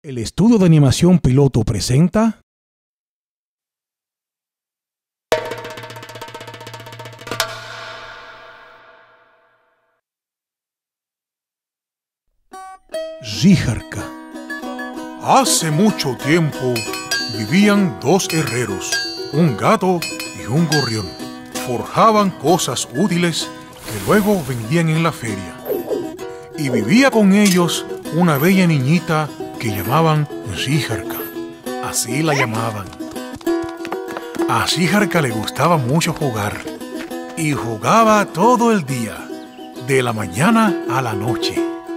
El estudio de animación piloto presenta Žížarka. Hace mucho tiempo vivían dos herreros, un gato y un gorrión. Forjaban cosas útiles que luego vendían en la feria. Y vivía con ellos una bella niñita que llamaban Žížarka. Así la llamaban. A Žížarka le gustaba mucho jugar. Y jugaba todo el día, de la mañana a la noche.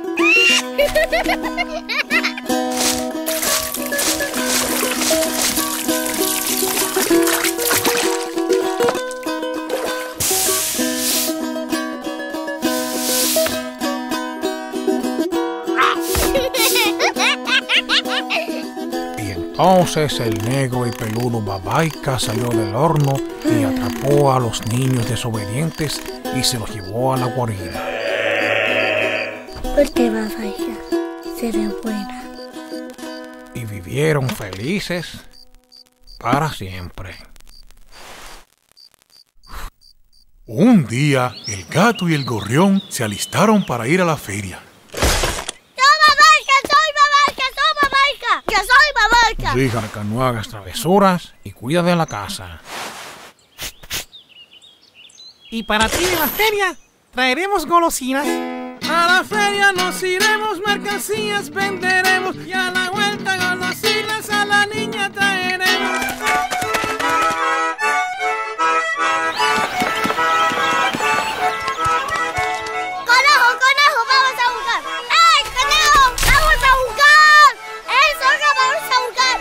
Entonces el negro y peludo Babaika salió del horno y atrapó a los niños desobedientes y se los llevó a la guarida. Porque Babaika será buena. Y vivieron felices para siempre. Un día, el gato y el gorrión se alistaron para ir a la feria. Žížarka, no hagas travesuras y cuida de la casa. Y para ti de la feria traeremos golosinas. A la feria nos iremos, mercancías venderemos y a la vuelta golosinas a la niña traeremos. ¡Conejo, vamos a jugar! ¡Ey, conejo, vamos a jugar! ¡Ey, zorra, vamos a jugar!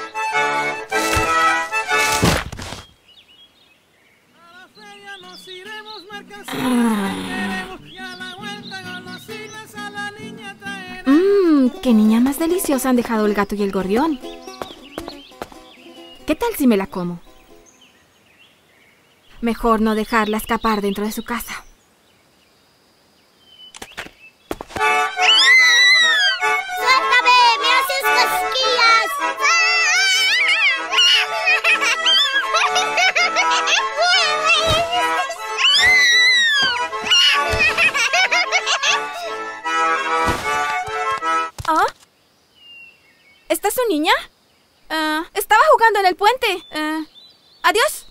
A la feria nos iremos, mercancías venderemos y a la vuelta golosinas a la niña traeremos. ¡Qué niña más deliciosa han dejado el gato y el gorrión! ¿Qué tal si me la como? Mejor no dejarla escapar dentro de su casa. ¡Suéltame! ¡Me haces cosquillas! ¿Ah? ¿Esta es su niña? Estaba jugando en el puente. Adiós.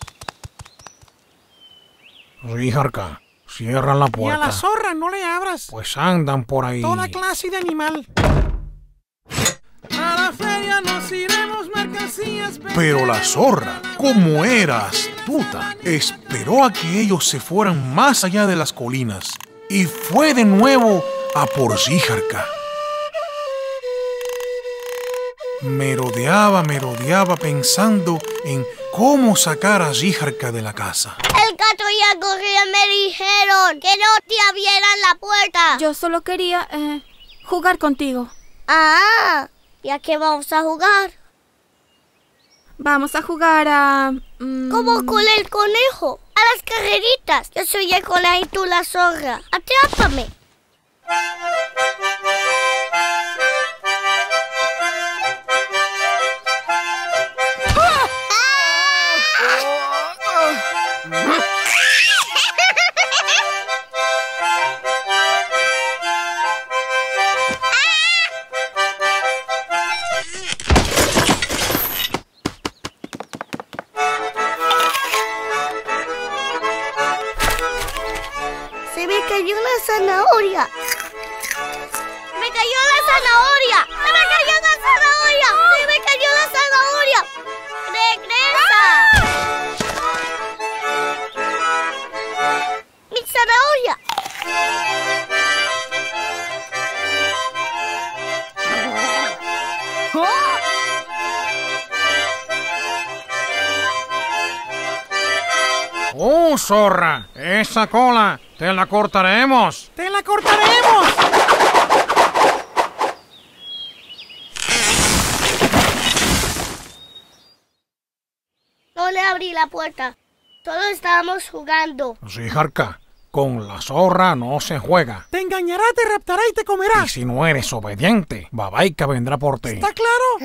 Žížarka, cierra la Y a puerta. la zorra no le abras. Pues andan por ahí. Toda clase de animal. A la feria nos iremos, mercancías venderemos. Pero la zorra, como era astuta, esperó a que ellos se fueran más allá de las colinas y fue de nuevo a por Žížarka. Merodeaba pensando en cómo sacar a Žížarka de la casa. El gato y el gorrión me dijeron que no te abrieran la puerta. Yo solo quería jugar contigo. Ah, ¿y a qué vamos a jugar? Vamos a jugar a... Como con el conejo, a las carreritas. Yo soy el conejo y tú la zorra. Atrápame. Se me cayó la zanahoria. ¡Me cayó la zanahoria! ¡Se me cayó la zanahoria! ¡Se me cayó la zanahoria! ¡Regresa! ¡Mi zanahoria! Zorra! ¡Esa cola! ¡Te la cortaremos! ¡Te la cortaremos! No le abrí la puerta. Solo estábamos jugando. Žížarka, Con la zorra no se juega. Te engañará, te raptará y te comerá. Y si no eres obediente, Babaika vendrá por ti. ¿Está claro?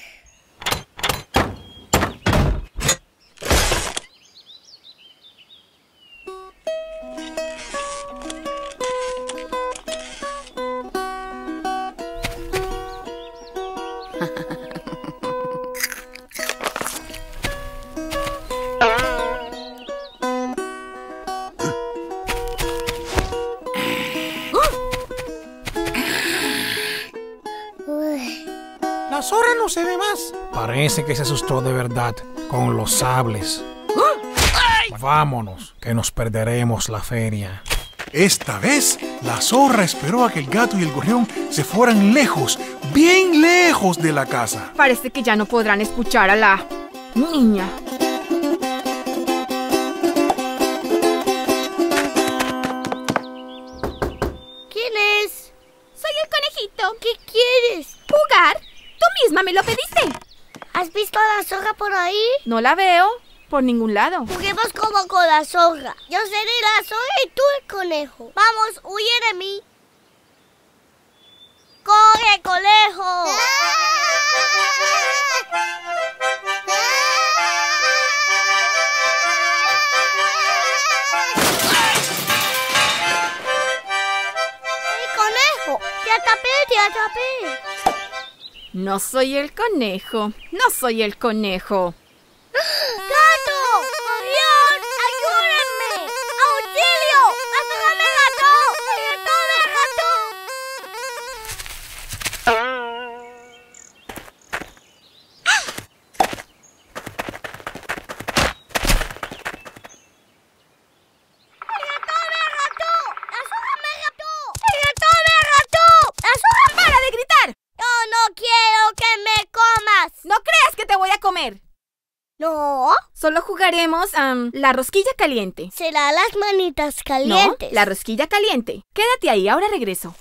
La zorra no se ve más. Parece que se asustó de verdad con los sables. Vámonos, que nos perderemos la feria. Esta vez, la zorra esperó a que el gato y el gorrión se fueran lejos, bien lejos de la casa. Parece que ya no podrán escuchar a la niña. ¿Quién es? Soy el conejito. ¿Qué quieres? ¿Jugar? Tú misma me lo pediste. ¿Has visto a la zorra por ahí? No la veo por ningún lado. Juguemos como con la zorra. Yo seré la zorra y tú el conejo. Vamos, huye de mí. ¡Corre, conejo! ¡Hey, conejo! ¡Te atrapé, te atrapé! No soy el conejo. No soy el conejo. ¡Gato! ¡Gorrión! ¡Ayúdenme! ¡Auxilio! ¡La zorra me rató! ¡El gato me rató! ¡El gato me rató! ¡La zorra me rató! ¡El gato me rató! ¡La zorra! ¡Para de gritar! ¡Yo no quiero que me comas! ¡No creas que te voy a comer! No. Solo jugaremos a la rosquilla caliente. Será las manitas No, calientes. la rosquilla caliente. Quédate ahí, ahora regreso.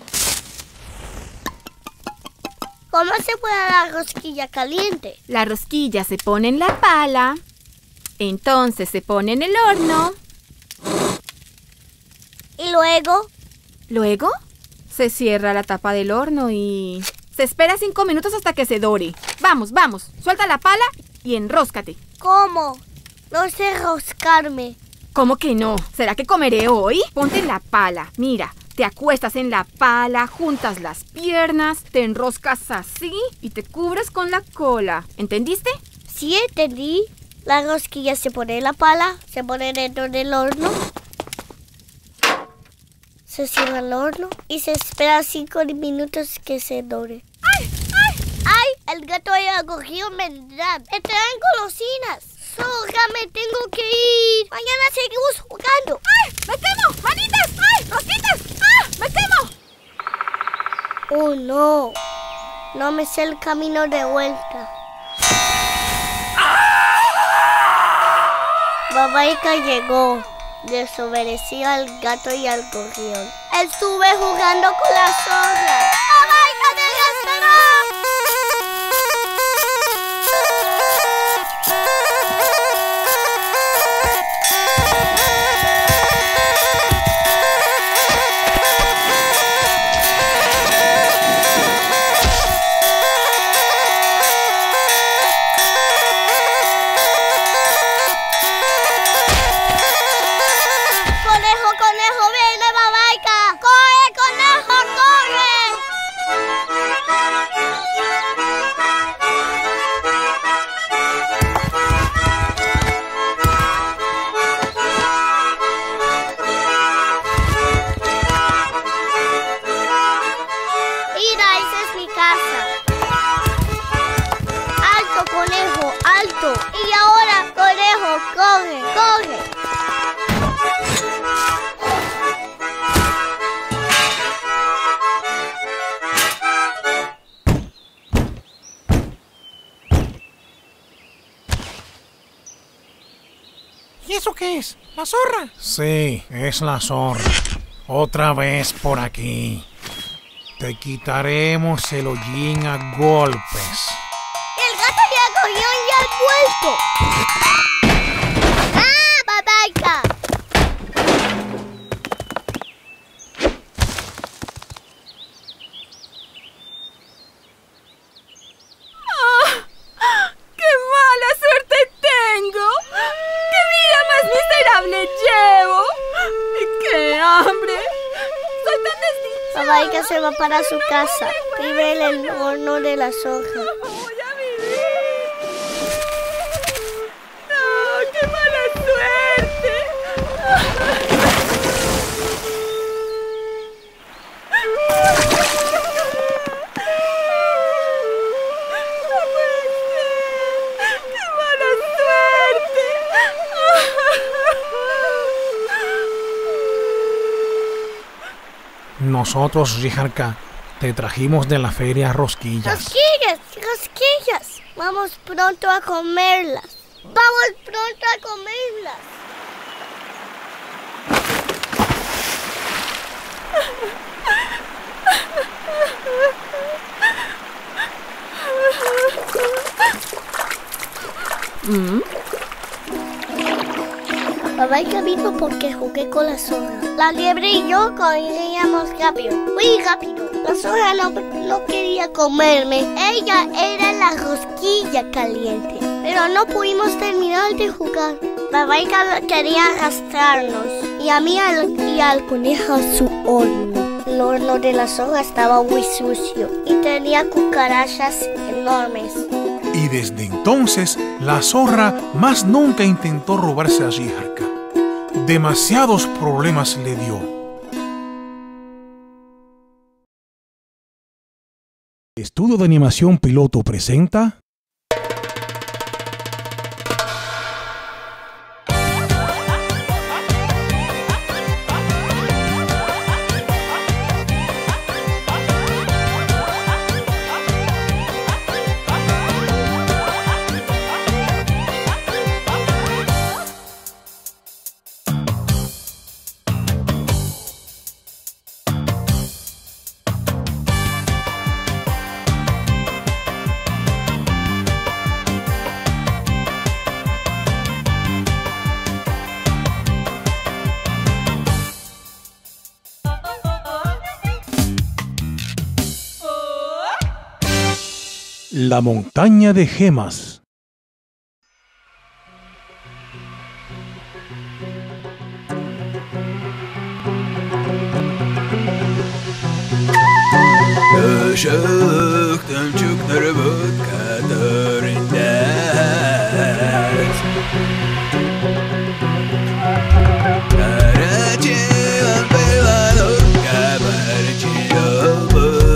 ¿Cómo se pone la rosquilla caliente? La rosquilla se pone en la pala, entonces se pone en el horno, Y luego, luego se cierra la tapa del horno y se espera 5 minutos hasta que se dore. Vamos, vamos, suelta la pala y enróscate. ¿cómo? No sé roscarme. ¿Cómo que no? ¿Será que comeré hoy? Ponte en la pala, mira. Te acuestas en la pala, juntas las piernas, te enroscas así y te cubres con la cola. ¿Entendiste? Sí, entendí. La rosquilla se pone en la pala, se pone dentro del horno. Se cierra el horno y se espera 5 minutos que se dore. ¡Ay! ¡Ay! ¡Ay! El gato y el gorrión vendrán. Me traen golosinas. Zorra, me tengo que ir. Mañana seguimos jugando. ¡Ay! ¡Me quemo! ¡Manitas! ¡Ay! ¡Rosquitas! ¡Ah! ¡Me quemo! Oh, no. No me sé el camino de vuelta. Babaika llegó. Desobedeció al gato y al gorrión. Estuve jugando con la zorra. ¡Babaika, me gastará! ¡Conejo, conejo, viene Babaika! ¡Corre, conejo, corre! Mira, esa es mi casa. Alto, conejo, alto. Y ahora, conejo, corre, corre. ¿Y eso qué es? ¿La zorra? Sí, es la zorra. Otra vez por aquí. Te quitaremos el hollín a golpes. El gato y el gorrión ya han vuelto. ¡Ah, Babaika! se va para su casa. Vive en el horno de la soja. Voy a vivir. ¡No, qué mala suerte! ¡No puede ser! ¡Qué mala suerte! Nosotros, Rijarka, te trajimos de la feria rosquillas. ¡Rosquillas! ¡Rosquillas! Vamos pronto a comerlas. ¡Vamos pronto a comerlas! Papá vino porque jugué con la soja. La liebre y yo corríamos rápido, muy rápido. La soja no quería comerme. Ella era la rosquilla caliente. Pero no pudimos terminar de jugar. Papá quería arrastrarnos. Y a mí y al conejo a su horno. El horno de la soja estaba muy sucio y tenía cucarachas enormes. Y desde entonces, la zorra más nunca intentó robarse a Rijarka. Demasiados problemas le dio. Estudio de Animación Piloto presenta... La montaña de gemas. Işıktan çıktırıp kaderindeyiz. Karacı albaylanır kabarcı yolur.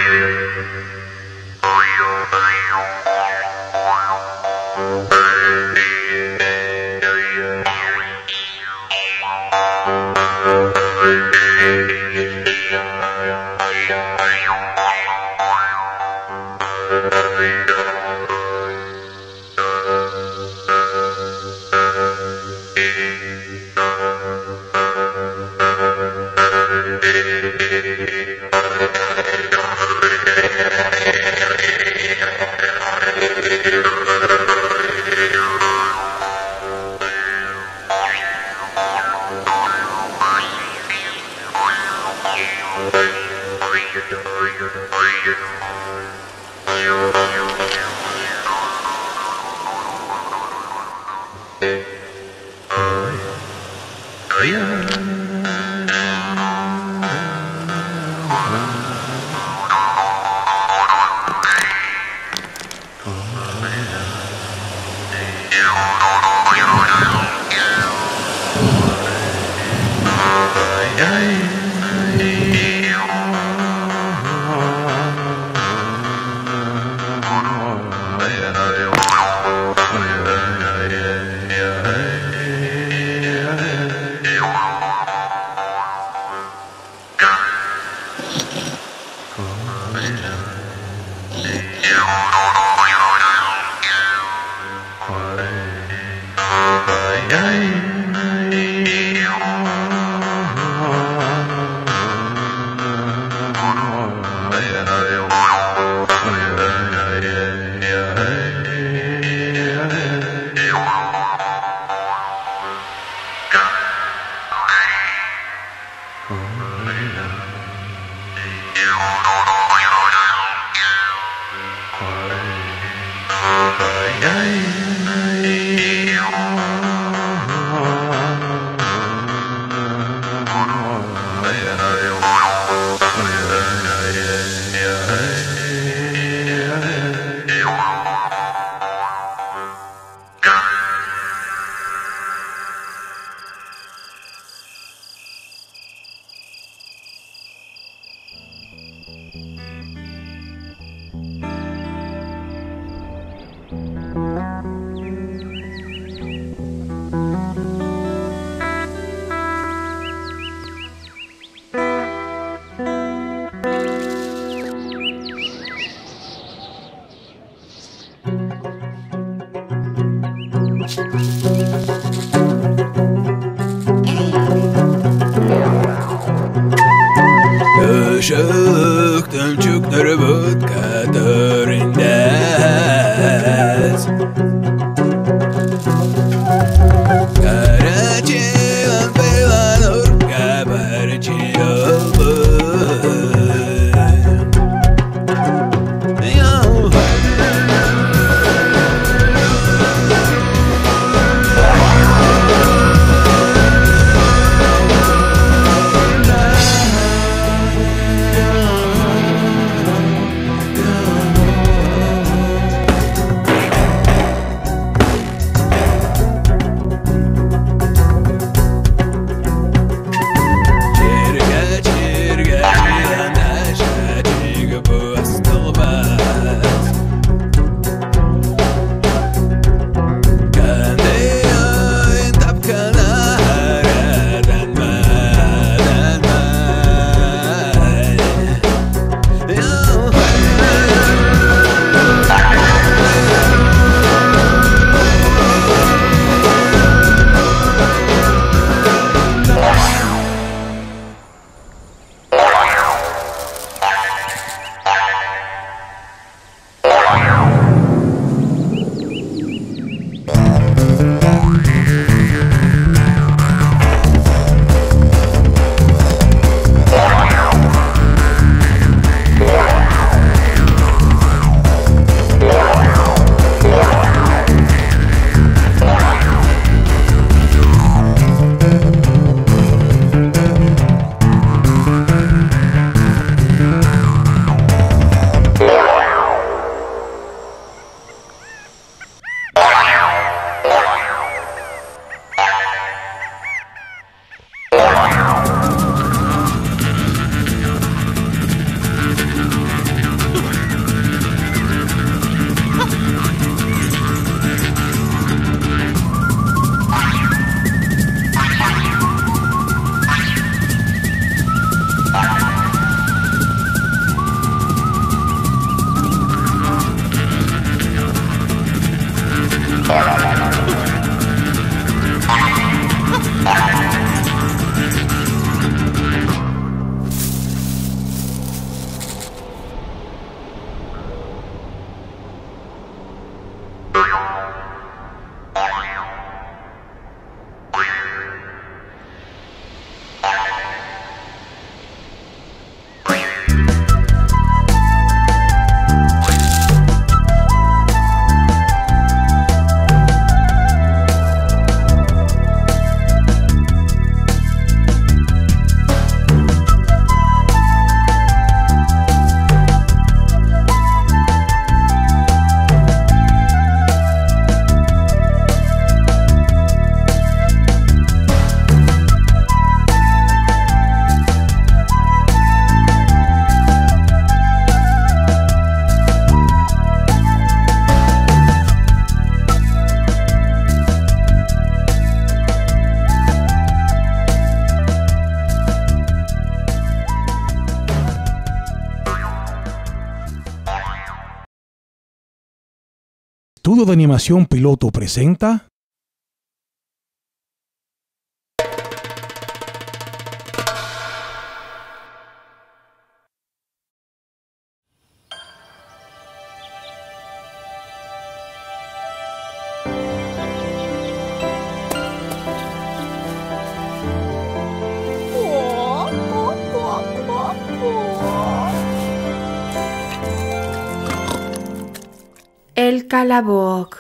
Şıktım çukları bud katarındas Karaciğer belanur kabarcığım Estudio de Animación Piloto presenta El Calaboc.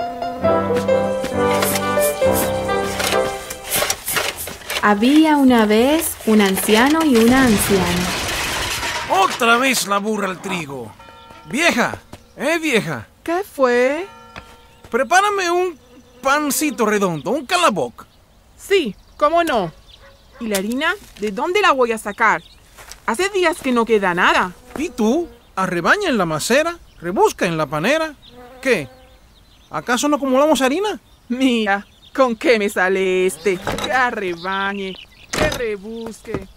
Había una vez un anciano y una anciana. Otra vez la burra al trigo. Vieja, vieja. ¿Qué fue? Prepárame un pancito redondo, un calaboc. Sí, cómo no. ¿Y la harina? ¿De dónde la voy a sacar? Hace días que no queda nada. ¿Y tú? Arrebaña en la macera, rebusca en la panera. ¿Qué? ¿Acaso no acumulamos harina? Mira, ¿con qué me sale este? Que arrebañe, que rebusque.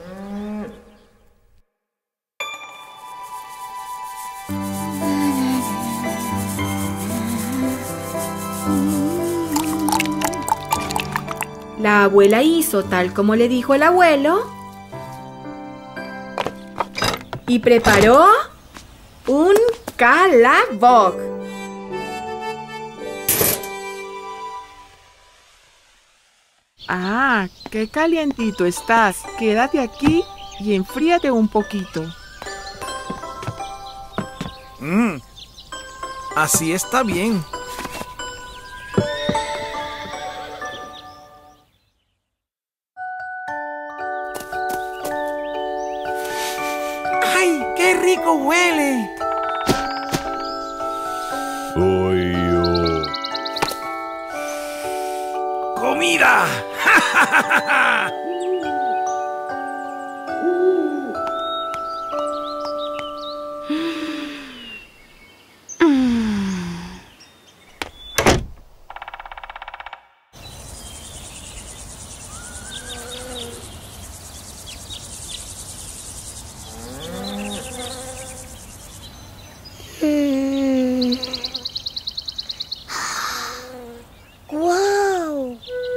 La abuela hizo tal como le dijo el abuelo y preparó un calaboc. Ah, qué calientito estás. Quédate aquí y enfríate un poquito. Así está bien. ¡Ay, qué rico huele! Soy yo. ¡Comida! ¡Guau!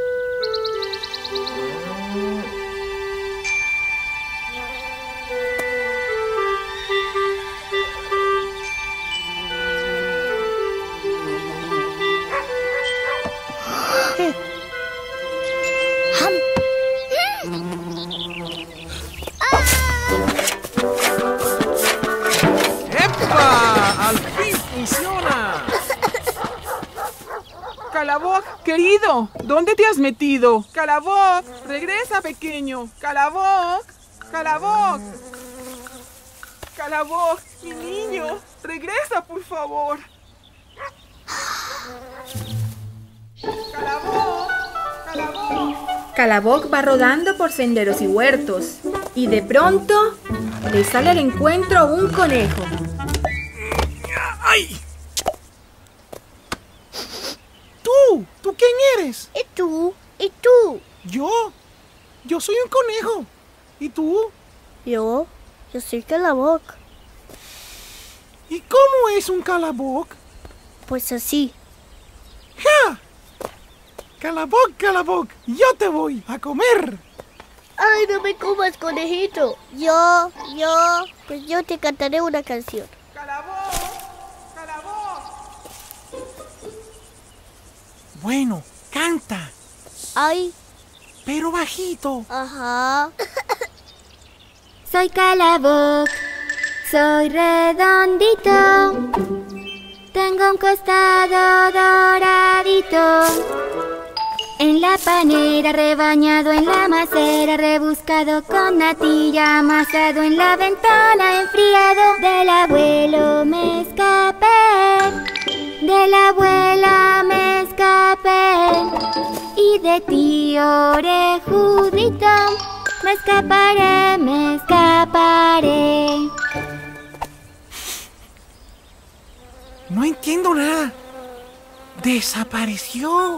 ¡Epa! ¡Al fin funciona! Calaboc, querido, ¿dónde te has metido? Calaboc, regresa, pequeño. Calaboc, Calaboc. Calaboc, mi niño, regresa, por favor. Calaboc, Calaboc. Calaboc va rodando por senderos y huertos y de pronto le sale al encuentro un conejo. ¡Ay! ¿Tú quién eres? ¿Y tú? ¿Y tú? Yo soy un conejo. ¿Y tú? Yo soy Calaboc. ¿Y cómo es un calaboc? Pues así. ¡Ja! Calaboc, yo te voy a comer. ¡Ay, no me comas, conejito! Pues yo te cantaré una canción. Calaboc, Calaboc. Bueno, canta, ¡Ay! pero bajito. Ajá. Soy Calaboc, soy redondito, tengo un costado doradito. En la panera rebañado, en la macera rebuscado, con natilla amasado, en la ventana enfriado. Del abuelo me escapé, de la abuela me escapé, y de tío orejudito me escaparé, me escaparé. No entiendo nada. Desapareció.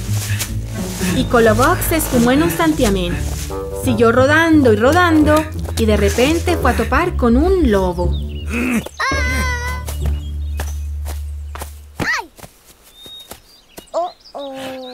Y Calaboc se esfumó en un santiamén. Siguió rodando y rodando y de repente fue a topar con un lobo. ¡Ay! ¡Oh, oh!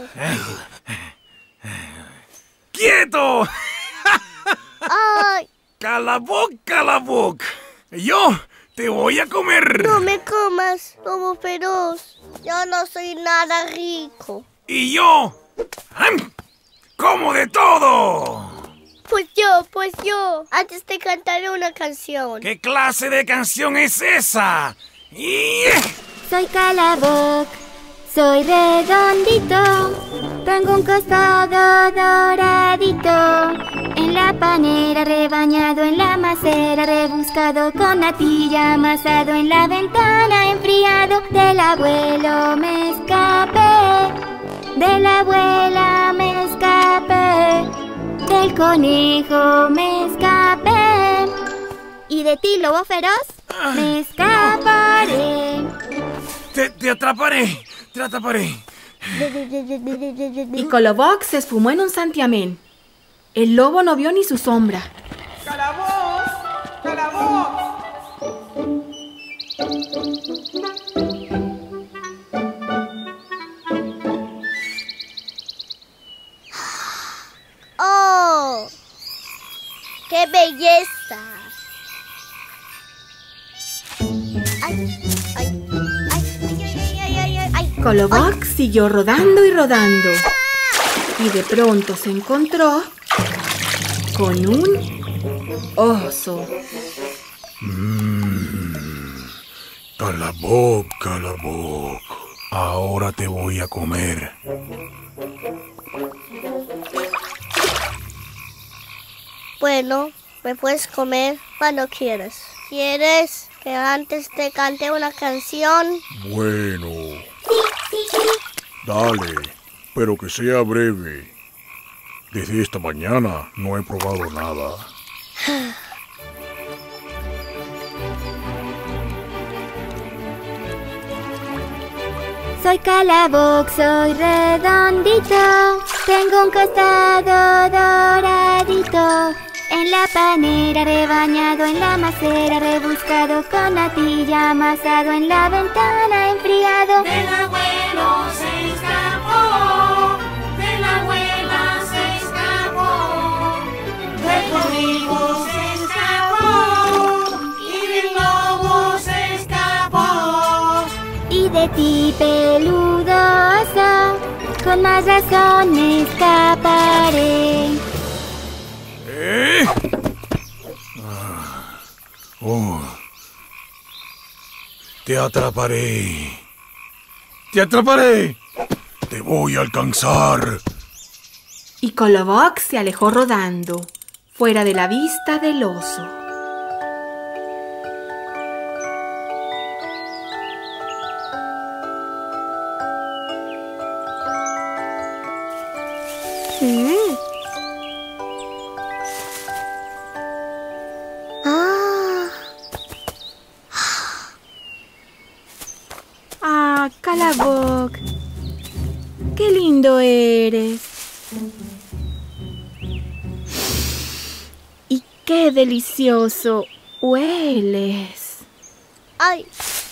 ¡Quieto! ¡Ay! ¡Calaboc, Calaboc! ¡Yo te voy a comer! No me comas, lobo feroz. Yo no soy nada rico. ¡Y yo! ¡Como de todo! Pues yo. Antes te cantaré una canción. ¿Qué clase de canción es esa? Soy Calaboc, soy redondito, tengo un costado doradito. En la panera rebañado, en la macera rebuscado, con natilla amasado, en la ventana enfriado. Del abuelo me escapé, de la abuela me escapé, del conejo me escapé, y de ti, lobo feroz, me escaparé. Te atraparé, te atraparé. Y Colobok se esfumó en un santiamén. El lobo no vio ni su sombra. ¡Calaboz! ¡Calaboz! ¡Oh! ¡Qué belleza! ¡Ay! ¡Ay! ¡Ay! Colobok siguió rodando y rodando. Y de pronto se encontró con un oso. Calaboc, Calaboc, ahora te voy a comer. Bueno, me puedes comer cuando quieras. ¿Quieres que antes te cante una canción? Bueno. Dale, pero que sea breve. Desde esta mañana no he probado nada. Soy Calaboc, soy redondito, tengo un costado doradito. En la panera rebañado, en la macera rebuscado, con natilla amasado, en la ventana enfriado. Del abuelo se escapó, de la abuela se escapó, del conejo se escapó y del lobo se escapó. Y de ti, peludoso, con más razón me escaparé. Te atraparé. ¡Te atraparé! ¡Te voy a alcanzar! Y Colobok se alejó rodando, fuera de la vista del oso. Ah, Colobok, qué lindo eres. Y qué delicioso hueles. ¡Ay!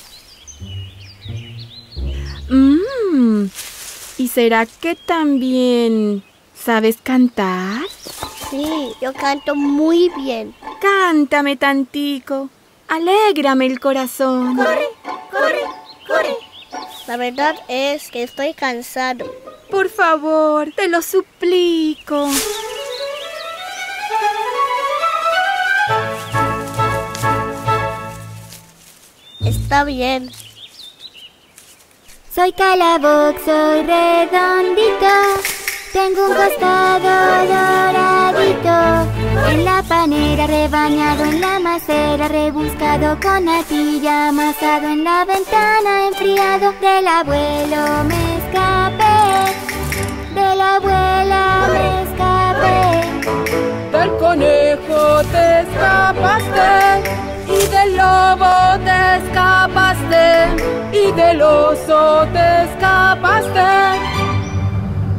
¿Y será que también sabes cantar? Sí, yo canto muy bien. Cántame tantico, alégrame el corazón. ¡Corre, corre, corre! La verdad es que estoy cansado. Por favor, te lo suplico. Está bien. Soy Calaboc, soy redondito, tengo un costado doradito. En la panera rebañado, en la macera rebuscado, con natilla amasado, en la ventana enfriado. Del abuelo me escapé, de la abuela me escapé. Del conejo te escapaste, y del lobo te escapaste, y del oso te escapaste.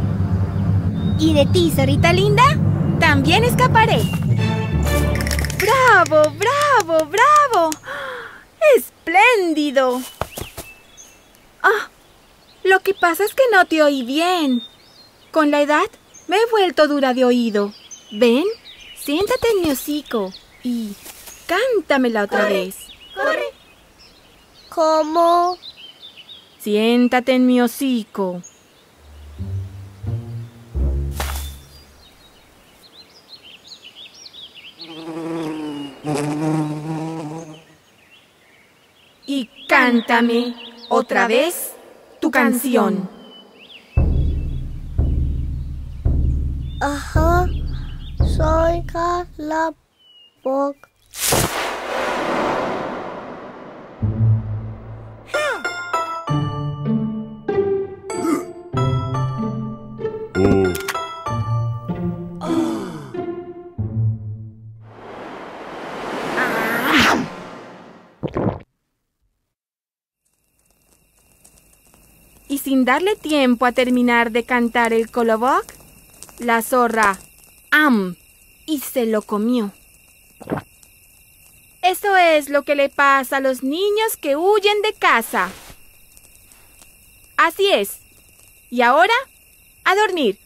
¿Y de ti, zorrita linda? También escaparé. ¡Bravo, bravo, bravo! ¡Espléndido! Ah, lo que pasa es que no te oí bien. Con la edad me he vuelto dura de oído. Ven, siéntate en mi hocico y cántamela otra vez. ¡Corre! ¿Cómo? Siéntate en mi hocico. Y cántame otra vez tu canción. Ajá, soy Calaboc. Y sin darle tiempo a terminar de cantar el Colobog, la zorra ¡am! Y se lo comió. Eso es lo que le pasa a los niños que huyen de casa. Así es. Y ahora, a dormir.